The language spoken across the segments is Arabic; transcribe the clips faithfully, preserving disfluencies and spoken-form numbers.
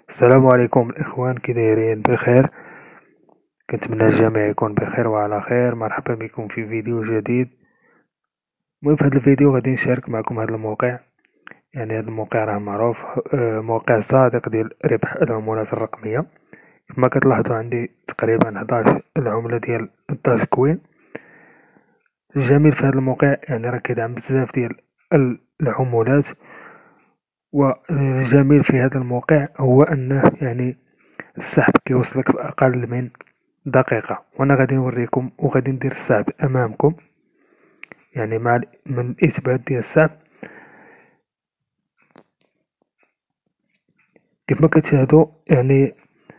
السلام عليكم الإخوان، كي دايرين؟ بخير. كنتمنى الجميع يكون بخير وعلى خير. مرحبا بكم في فيديو جديد. المهم في هذا الفيديو غادي نشارك معكم هذا الموقع. يعني هذا الموقع راه معروف، آه، موقع صادق ديال ربح العملات الرقمية. كما كتلاحظوا عندي تقريبا حداش العملة ديال الداش كوين. الجميل في هذا الموقع يعني راه كيدعم بزاف ديال ال- العملات. والجميل في هذا الموقع هو انه يعني السحب كيوصلك في اقل من دقيقة، وانا غادي نوريكم وغادي ندير السحب امامكم. يعني مع ال- من الاثبات ديال السحب كيف ما كتشاهدوا. يعني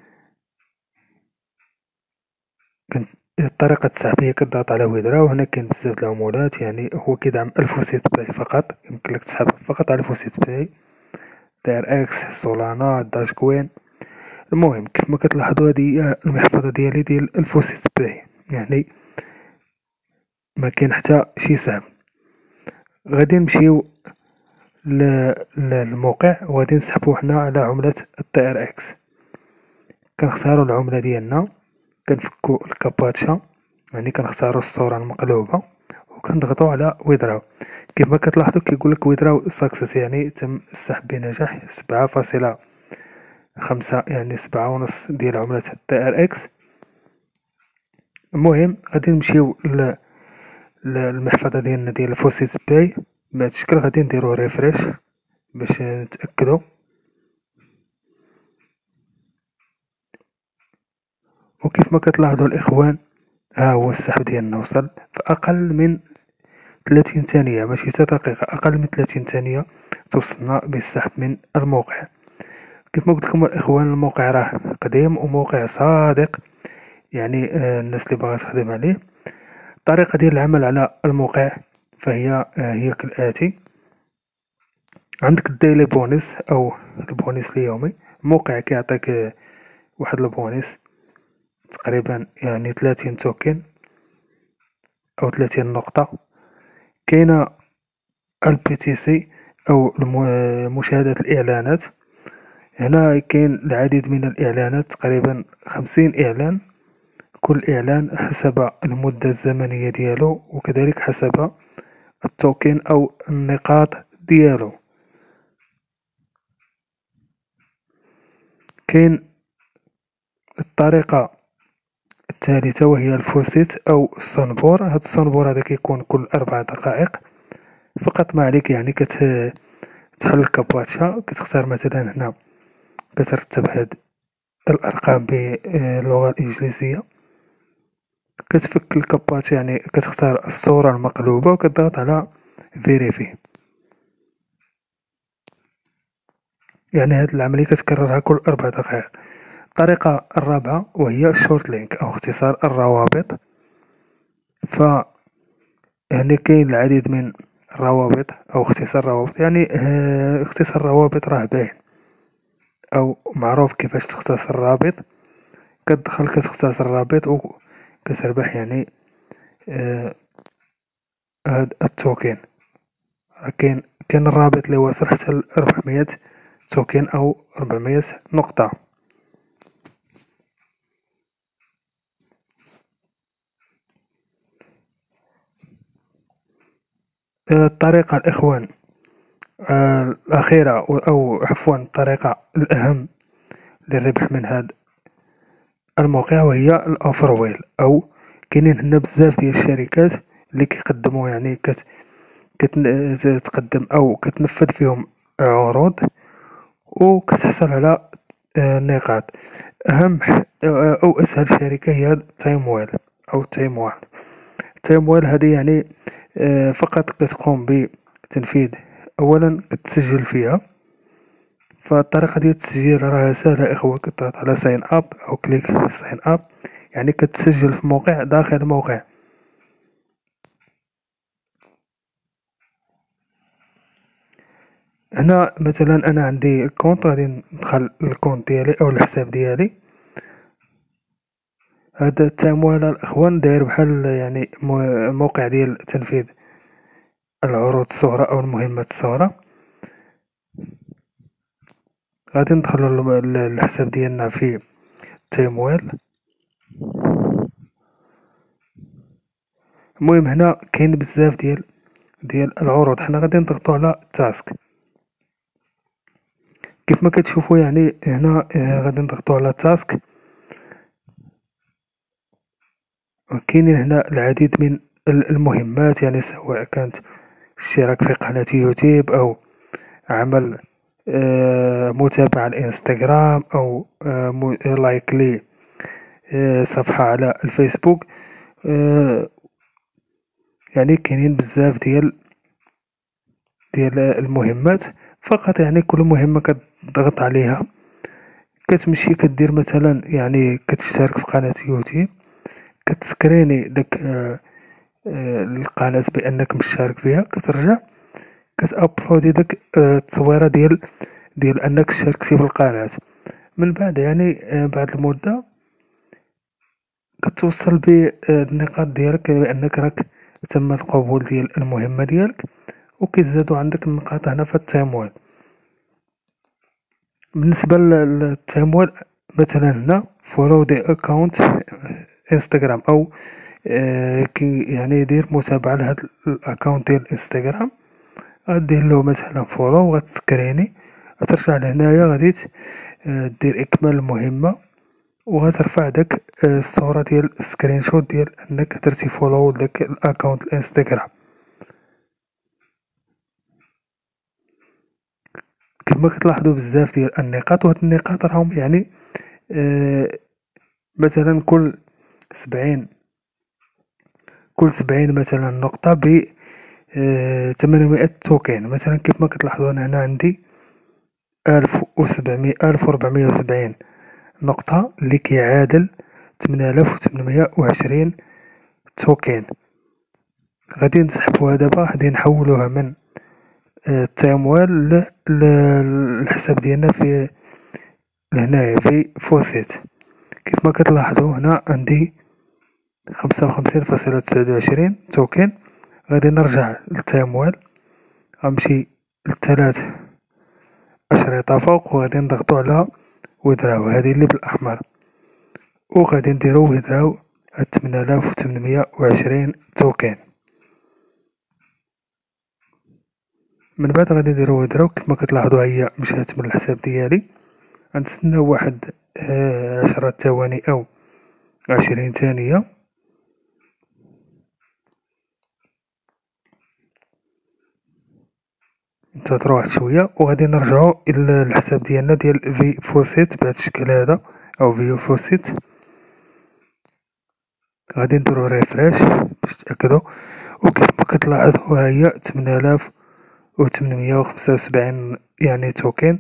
كنت طريقة السحب هي كتضغط على ويدرا، وهنا كاين بزاف د العمولات. يعني هو كيدعم ألف وست باي فقط، يمكن لك تسحب فقط على ألف وست باي، داير اكس، سولانا، داش كوين. المهم كيف ما كتلاحظوا هذه هي المحفظة ديالي ديال ألف وست باي. يعني ما كاين حتى شي سحب. غادي نمشيو ل- للموقع وغادي نسحبو حنا على عملة التي ار اكس. كنختارو العملة ديالنا، كنفكو الكاباتشا، يعني كنختارو الصورة المقلوبة وكنضغطو على ويدراو. كيف ما كتلاحظوا كيقولك ويدراو ساكسس، يعني تم السحب بنجاح سبعة فاصلة خمسة، يعني سبعة ونص ديال عملة التي ار اكس. المهم غادي نمشيو ل- للمحفظة ديالنا ديال الفوسيت باي. بهذا الشكل غادي نديرو ريفريش باش نتأكدو. وكيف ما كتلاحظوا الإخوان، ها هو السحب ديالنا وصل في أقل من ثلاثين ثانية، ماشي حتى دقيقة، أقل من ثلاثين ثانية توصلنا بالسحب من الموقع. كيف ما قلت لكم الإخوان، الموقع راه قديم وموقع صادق. يعني آه الناس اللي باغا تخدم عليه. الطريقة ديال العمل على الموقع فهي آه هي كالآتي: عندك الديلي بونس أو البونس اليومي. الموقع كيعطيك آه واحد البونس تقريبا يعني ثلاثين توكن أو ثلاثين نقطة. كاينة البي تي سي أو الم- مشاهدة الإعلانات. هنا كاين العديد من الإعلانات، تقريبا خمسين إعلان. كل إعلان حسب المدة الزمنية ديالو، وكذلك حسب التوكن أو النقاط ديالو. كاين الطريقة الثالثة وهي الفوسيت أو الصنبور. هاد الصنبور هذا كيكون كل أربع دقائق. فقط ما عليك يعني كتحل الكابواتشا، كتختار مثلا هنا كترتب هاد الأرقام باللغة الإنجليزية، كتفك الكاباتشا، يعني كتختار الصورة المقلوبة وكتضغط على فيريفي. يعني هاد العملية كتكررها كل أربع دقائق. الطريقة الرابعة وهي الشورت لينك أو اختصار الروابط. ف يعني كاين العديد من الروابط أو اختصار الروابط. يعني اه اختصار الروابط راه باين أو معروف كيفاش تختصر رابط. كتدخل كتختصر الرابط وكتربح يعني اه هاد التوكن. كاين كاين الرابط اللي واصل حتى ل أربعمية توكن أو أربعمية نقطة. اه الطريقة الإخوان اه الأخيرة أو عفوا الطريقة الأهم للربح من هاد الموقع وهي الأوفر ويل. أو كاينين هنا بزاف ديال الشركات اللي كيقدموا يعني كت كتقدم أو كتنفذ فيهم عروض وكتحصل على اه نقاط. أهم اه أو أسهل شركة هي تايم ويل أو تايم وان. تايم ويل هذه يعني اه فقط كتقوم بتنفيذ. أولا كتسجل فيها. فالطريقة ديال التسجيل راها سهلة إخوة، كتضغط على ساين أب أو كليك ساين أب، يعني كتسجل في موقع داخل الموقع. هنا مثلا أنا عندي كونت، غادي ندخل الكونت ديالي أو الحساب ديالي. هذا التمويل الإخوان داير بحال يعني مو- موقع ديال تنفيذ العروض الصغرى أو المهمات الصغرى. غادي ندخلو الحساب ديالنا في التيمويل. المهم هنا كاين بزاف ديال ديال العروض، حنا غادي نضغطو على تاسك كيف ما كتشوفوا. يعني هنا آه غادي نضغطو على تاسك. كاينين هنا العديد من المهمات، يعني سواء كانت اشتراك في قناة يوتيوب أو عمل آه متابعة الانستغرام أو آه لايك لي آه صفحة على الفيسبوك. آه يعني كاينين بزاف ديال ديال المهمات. فقط يعني كل مهمة كتضغط عليها كتمشي كدير مثلا، يعني كتشترك في قناة يوتيوب، كتسكريني داك آه آه القناة بأنك مشترك فيها، كترجع كتابلودي داك آه التصويرة ديال ديال أنك شاركتي في القناة. من بعد يعني آه بعد المدة كتوصل بالنقاط ديالك بأنك راك تم القبول ديال المهمة ديالك، وكيزادو عندك النقاط هنا في التمويل. بالنسبة للتمويل مثلا هنا فولو دي اكونت انستغرام او آه كي يعني يدير متابعة لهاد الاكونت ديال انستغرام، غدير له مثلا فولو وغتسكريني، غترجع لهنايا غادي دير اكمال المهمة وغترفع داك الصورة ديال السكرين شوت ديال انك درتي فولو لداك الاكونت الانستغرام. كما كتلاحظوا بزاف ديال النقاط، وهاد النقاط راهم يعني آه مثلا كل سبعين كل سبعين مثلا نقطة ب ثمانمائة توكن. مثلا كيف ما كتلاحظوا انا هنا عندي ألف وسبعمية ألف وربعمية وسبعين نقطة اللي كيعادل ثمانية آلاف وثمنمية وعشرين توكن. غادي نسحبوها دابا، غادي نحولوها من التمويل للحساب ديالنا في لهنايا في فوسيت. كيف ما كتلاحظوا هنا عندي خمسة وخمسين فاصلة تسعة وعشرين توكن. غادي نرجع للتمويل، غنمشي للثلاث أشرطة فوق وغادي نضغطو على ويدراو، هذه اللي بالأحمر، وغادي نديرو ويدراو هاد ثمانية آلاف وثمنمية وعشرين توكن. من بعد غادي نديرو ويدراو. كما كتلاحظوا هي مشات من الحساب ديالي. غنتسناو واحد آه عشرة ثواني أو عشرين ثانية. ننتظرو واحد شوية وغادي نرجعو إلى الحساب ديالنا ديال في فوسيت بهذا الشكل هذا أو فيو فوسيت. غادي نديرو ريفريش باش تأكدو، وكيف ما كتلاحظوا ها هي ثمانية آلاف وثمنمية وخمسة وسبعين يعني توكن.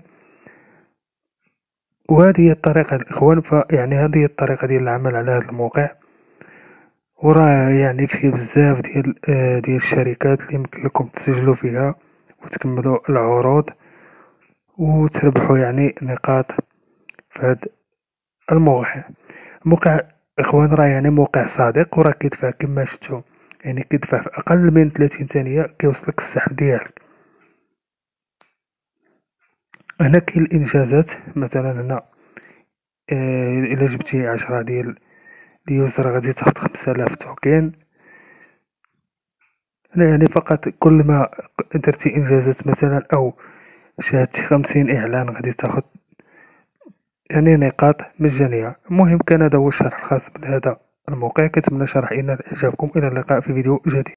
وهذه هي الطريقة الإخوان. فيعني هذه هي الطريقة ديال العمل على هذا الموقع، وراه يعني فيه بزاف ديال آه ديال الشركات اللي يمكن لكم تسجلوا فيها وتكملوا العروض وتربحوا يعني نقاط في هذا الموقع. الموقع اخوان راه يعني موقع صادق، وراه كيدفع كما شفتوا، يعني كيدفع في اقل من ثلاثين ثانية كيوصلك السحب ديالك. هنا كاين الانجازات، مثلا هنا آه الا جبتي عشرة ديال اليوزر غادي تاخد خمسة آلاف توكن. هنا يعني فقط كل ما درتي انجازات مثلا او شاهدتي خمسين اعلان غادي تاخد يعني نقاط مجانية. المهم كان هذا هو الشرح الخاص بهذا الموقع. كنتمنى شرح ينال اعجابكم. الى اللقاء في فيديو جديد.